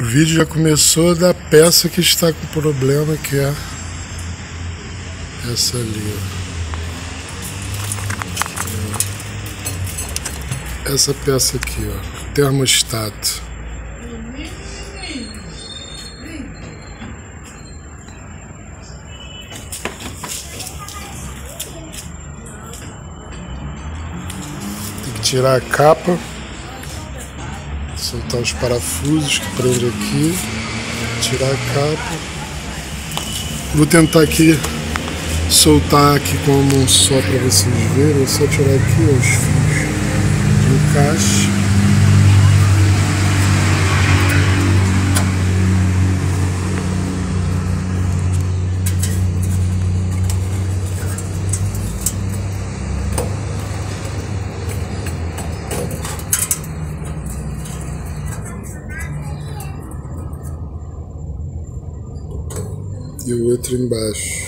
O vídeo já começou da peça que está com problema, que é essa ali, ó. Essa peça aqui, ó, termostato. Tem que tirar a capa, soltar os parafusos que prendem aqui, tirar a capa. Vou tentar aqui soltar aqui com a mão só para vocês verem. É só tirar aqui os fios de encaixe. E o outro embaixo.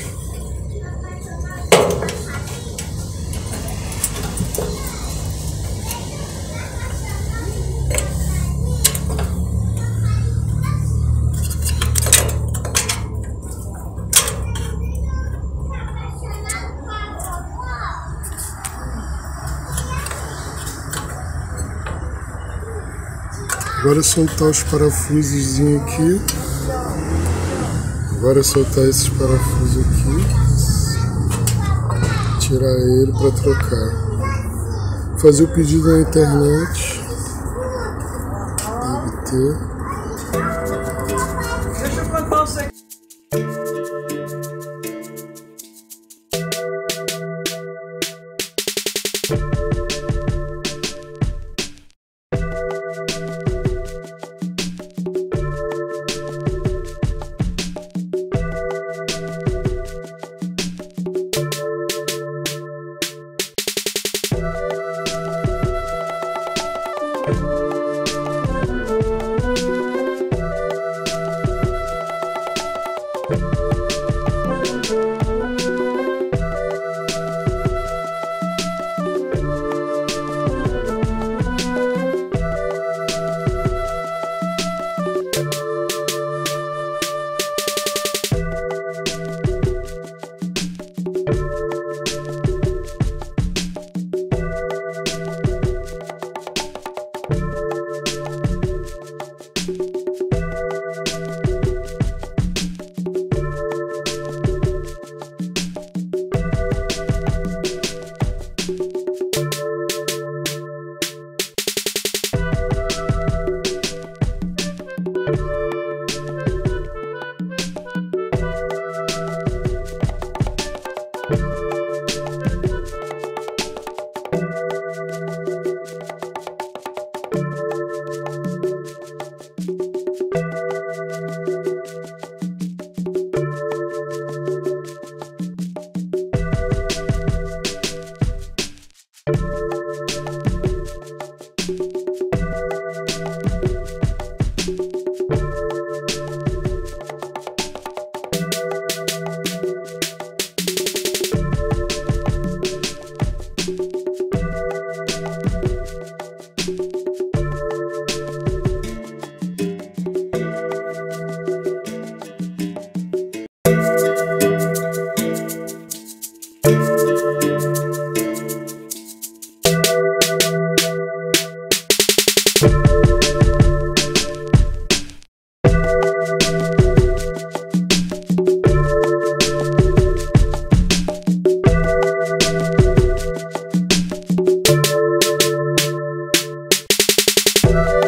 Agora soltar os parafusos aqui. Agora soltar esses parafusos aqui, tirar ele para trocar. Fazer o pedido na internet, deve ter. Deixa eu contar o segredo. Bye.